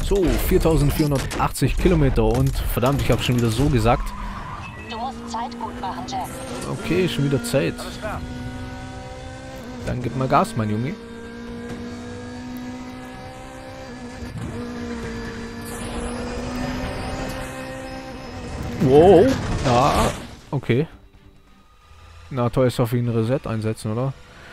So, 4480 Kilometer und verdammt, ich habe schon wieder so gesagt. Du musst Zeit gut machen, Jack. Okay, schon wieder Zeit. Dann gib mal Gas, mein Junge. Wow. Ja, okay. Na toll, ist auf ihn Reset einsetzen, oder?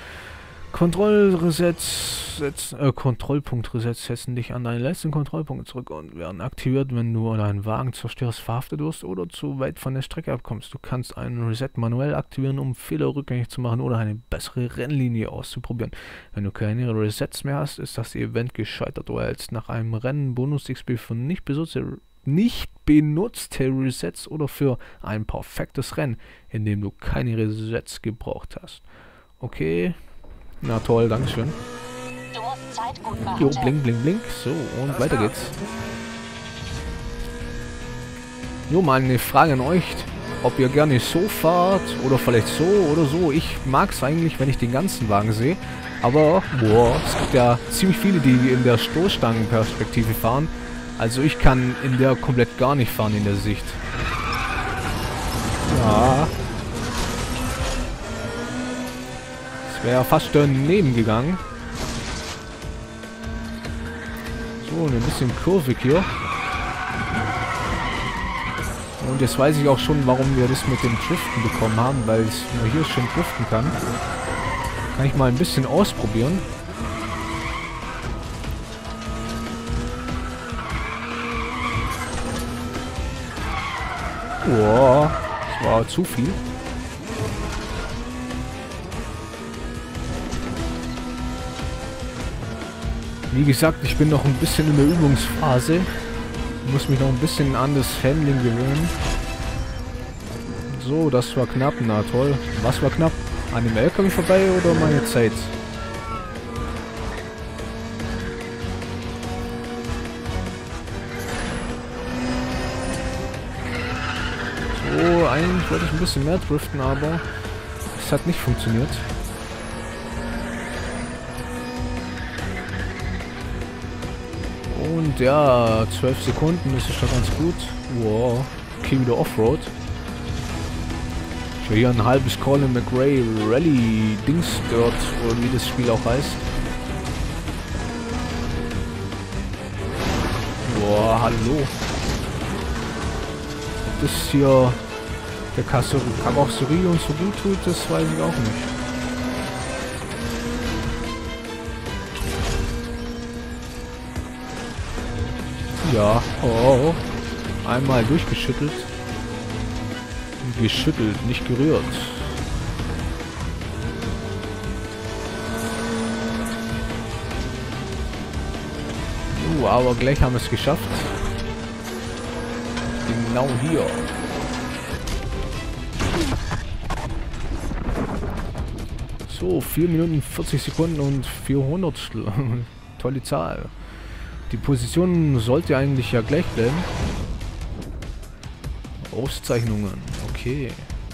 Kontrollpunkt-Reset setzen dich an deinen letzten Kontrollpunkt zurück und werden aktiviert, wenn du deinen Wagen zerstörst, verhaftet wirst oder zu weit von der Strecke abkommst. Du kannst einen Reset manuell aktivieren, um Fehler rückgängig zu machen oder eine bessere Rennlinie auszuprobieren. Wenn du keine Resets mehr hast, ist das Event gescheitert. Du erhältst nach einem Rennen Bonus-XP für nicht benutzte Resets oder für ein perfektes Rennen, in dem du keine Resets gebraucht hast. Okay. Na toll, dankeschön. Du musst Zeit gut machen, Jo, Jack. blink, blink, blink. So, und weiter geht's. Jo, mal eine Frage an euch. Ob ihr gerne so fahrt oder vielleicht so oder so. Ich mag es eigentlich, wenn ich den ganzen Wagen sehe. Aber, boah, es gibt ja ziemlich viele, die in der Stoßstangenperspektive fahren. Also ich kann in der komplett gar nicht fahren in der Sicht. Ja. Das wäre ja fast daneben gegangen. So, ein bisschen kurvig hier. Und jetzt weiß ich auch schon, warum wir das mit dem Driften bekommen haben, weil ich nur hier schön driften kann. Kann ich mal ein bisschen ausprobieren. Boah, das war zu viel. Wie gesagt, ich bin noch ein bisschen in der Übungsphase. Muss mich noch ein bisschen an das Handling gewöhnen. So, das war knapp. Na toll. Was war knapp? An dem LKW vorbei oder meine Zeit? So, eigentlich wollte ich ein bisschen mehr driften, aber es hat nicht funktioniert. Und ja, 12 Sekunden, das ist schon ganz gut. Wow, okay, wieder Offroad. Ich will hier ein halbes Colin McRae Rally Dings dort, oder wie das Spiel auch heißt. Boah, hallo. Ob das hier der Karosserie uns so gut tut, das weiß ich auch nicht. Ja, oh, einmal durchgeschüttelt. Geschüttelt, nicht gerührt. Aber gleich haben wir es geschafft. Genau hier. So, 4 Minuten 40 Sekunden und 400. Tolle Zahl. Die Position sollte eigentlich ja gleich bleiben. Auszeichnungen, okay.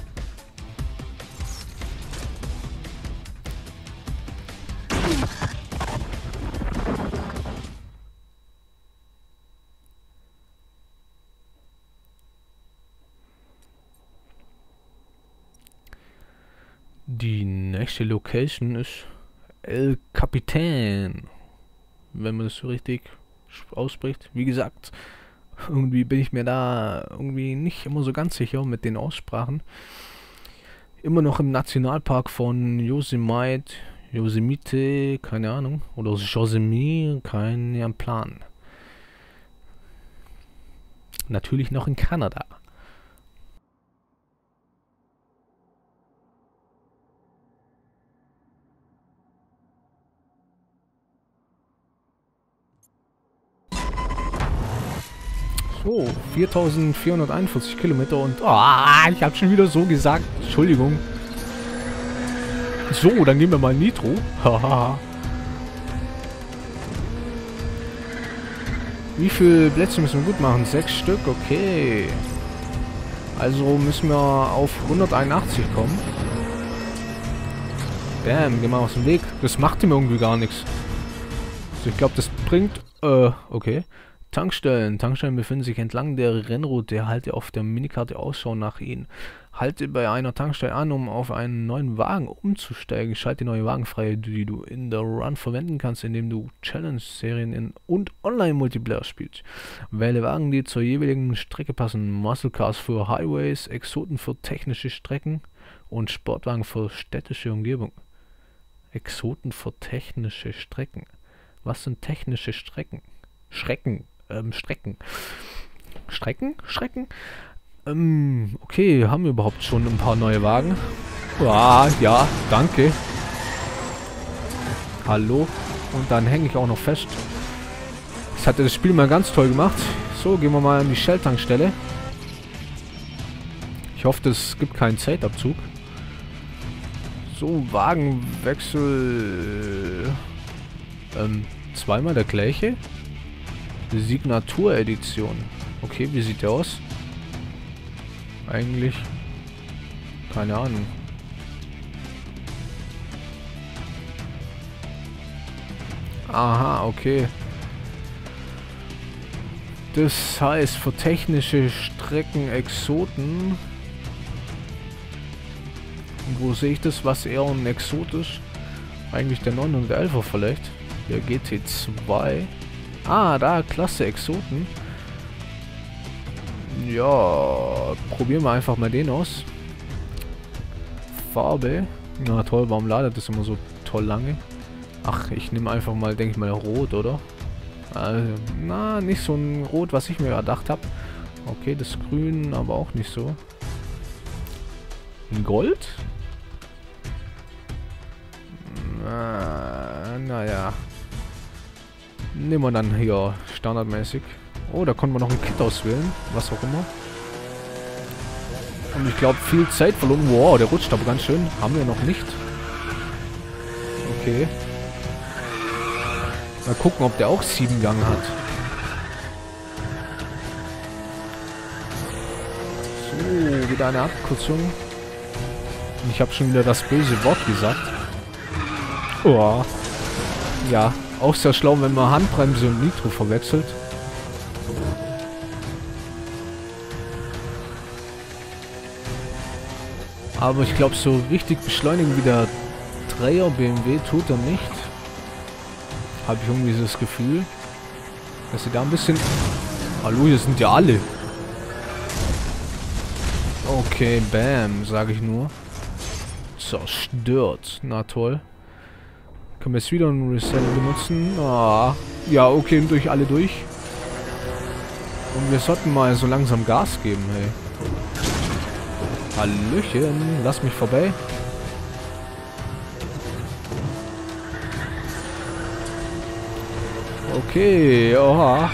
Die nächste Location ist El Capitan, wenn man das so richtig ausspricht. Wie gesagt, irgendwie bin ich mir da irgendwie nicht immer so ganz sicher mit den Aussprachen. Immer noch im Nationalpark von Yosemite, keine Ahnung, oder Yosemite, kein Plan. Natürlich noch in Kanada. So, 4441 Kilometer und... ich habe schon wieder so gesagt. Entschuldigung. So, dann gehen wir mal Nitro. Haha. Wie viele Plätze müssen wir gut machen? 6 Stück, okay. Also müssen wir auf 181 kommen. Bam, geh mal aus dem Weg. Das macht ihm irgendwie gar nichts. Also ich glaube, das bringt... okay. Tankstellen. Tankstellen befinden sich entlang der Rennroute. Halte auf der Minikarte Ausschau nach ihnen. Halte bei einer Tankstelle an, um auf einen neuen Wagen umzusteigen. Schalte die neue Wagen frei, die du in der Run verwenden kannst, indem du Challenge-Serien und Online-Multiplayer spielst. Wähle Wagen, die zur jeweiligen Strecke passen. Muscle Cars für Highways, Exoten für technische Strecken und Sportwagen für städtische Umgebung. Exoten für technische Strecken. Was sind technische Strecken? Strecken. Okay, haben wir überhaupt schon ein paar neue Wagen? Ja, danke. Hallo. Und dann hänge ich auch noch fest. Das hatte das Spiel mal ganz toll gemacht. So, gehen wir mal an die Shell-Tankstelle. Ich hoffe, es gibt keinen Zeitabzug. So, Wagenwechsel. Zweimal der gleiche. Signatur-Edition. Okay, wie sieht der aus? Eigentlich. Keine Ahnung. Aha, okay. Das heißt, für technische Strecken Exoten. Wo sehe ich das? Was eher ein Exot ist? Eigentlich der 911er vielleicht. Der GT2. Ah, da, klasse, Exoten. Ja, probieren wir einfach mal den aus. Farbe. Na toll, warum ladet das immer so toll lange? Ach, ich nehme einfach mal, denke ich mal, rot, oder? Also, na, nicht so ein Rot, was ich mir gedacht habe. Okay, das Grün, aber auch nicht so. Ein Gold? Naja. Nehmen wir dann hier standardmäßig. Oh, da konnten wir noch ein Kit auswählen. Was auch immer. Und ich glaube, viel Zeit verloren. Wow, der rutscht aber ganz schön. Haben wir noch nicht. Okay. Mal gucken, ob der auch 7 Gang hat. So, wieder eine Abkürzung. Und ich habe schon wieder das böse Wort gesagt. Oh. Ja, auch sehr schlau, wenn man Handbremse und Nitro verwechselt. Aber ich glaube, so richtig beschleunigen wie der 3er BMW tut er nicht. Habe ich irgendwie das Gefühl, dass sie da ein bisschen... Hallo, hier sind ja alle. Okay, bam, sage ich nur. Zerstört. Na toll. Können wir jetzt wieder ein Reset benutzen? Ah, ja, okay, durch alle durch. Und wir sollten mal so langsam Gas geben, hey. Hallöchen, lass mich vorbei. Okay, oha.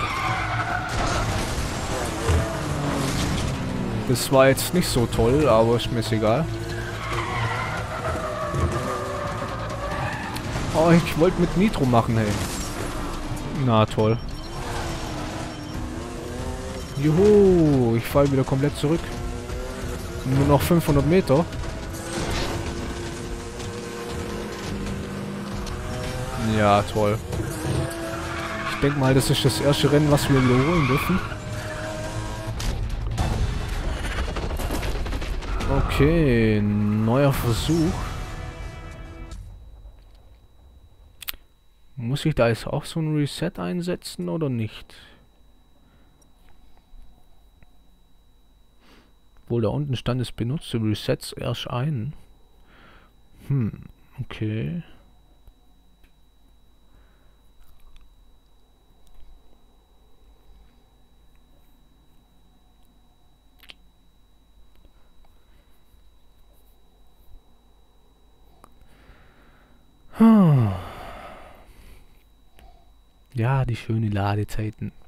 Das war jetzt nicht so toll, aber ist mir egal. Oh, ich wollte mit Nitro machen, hey. Na toll. Juhu, ich falle wieder komplett zurück. Nur noch 500 Meter. Ja, toll. Ich denke mal, das ist das erste Rennen, was wir wiederholen dürfen. Okay, neuer Versuch. Muss ich da jetzt auch so ein Reset einsetzen oder nicht? Obwohl da unten stand, es benutzt Resets erst ein. Okay. Ja, die schönen Ladezeiten.